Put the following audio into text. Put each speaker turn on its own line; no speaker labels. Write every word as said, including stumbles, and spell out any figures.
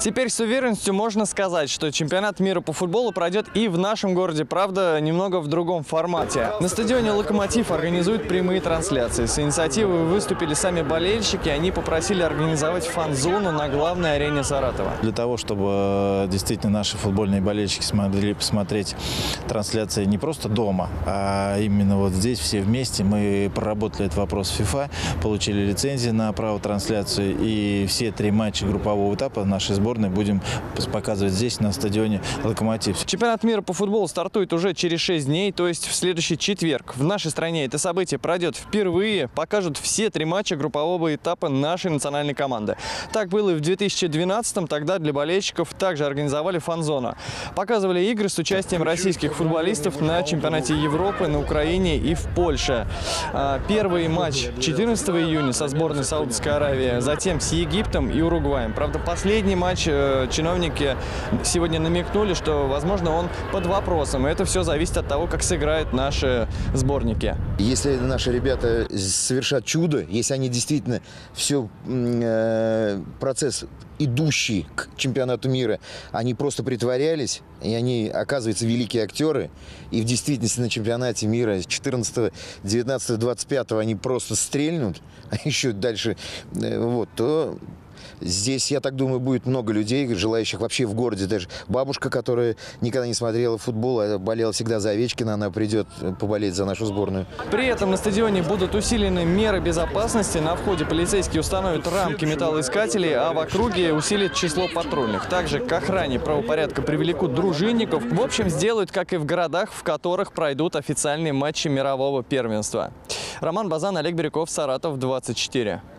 Теперь с уверенностью можно сказать, что чемпионат мира по футболу пройдет и в нашем городе, правда, немного в другом формате. На стадионе «Локомотив» организуют прямые трансляции. С инициативой выступили сами болельщики, они попросили организовать фан-зону на главной арене Саратова.
Для того, чтобы действительно наши футбольные болельщики смогли посмотреть трансляции не просто дома, а именно вот здесь все вместе, мы проработали этот вопрос в ФИФА, получили лицензии на право трансляции, и все три матча группового этапа нашей сборной будем показывать здесь, на стадионе «Локомотив».
Чемпионат мира по футболу стартует уже через шесть дней, то есть в следующий четверг. В нашей стране это событие пройдет впервые, покажут все три матча группового этапа нашей национальной команды. Так было и в две тысячи двенадцатом, тогда для болельщиков также организовали фан-зону. Показывали игры с участием российских футболистов на чемпионате Европы, на Украине и в Польше. Первый матч четырнадцатого июня со сборной Саудовской Аравии, затем с Египтом и Уругваем. Правда, последний матч чиновники сегодня намекнули, что, возможно, он под вопросом. И это все зависит от того, как сыграют наши сборники.
Если наши ребята совершат чудо, если они действительно все э, процесс идущий к чемпионату мира, они просто притворялись, и они, оказывается, великие актеры, и в действительности на чемпионате мира четырнадцатого, девятнадцатого, двадцать пятого они просто стрельнут, а еще дальше, э, вот, то... Здесь, я так думаю, будет много людей, желающих вообще в городе. Даже бабушка, которая никогда не смотрела футбол, а болела всегда за Овечкина, она придет поболеть за нашу сборную.
При этом на стадионе будут усилены меры безопасности. На входе полицейские установят рамки металлоискателей, а в округе усилят число патрульных. Также к охране правопорядка привлекут дружинников. В общем, сделают, как и в городах, в которых пройдут официальные матчи мирового первенства. Роман Базан, Олег Бирюков, Саратов, двадцать четыре.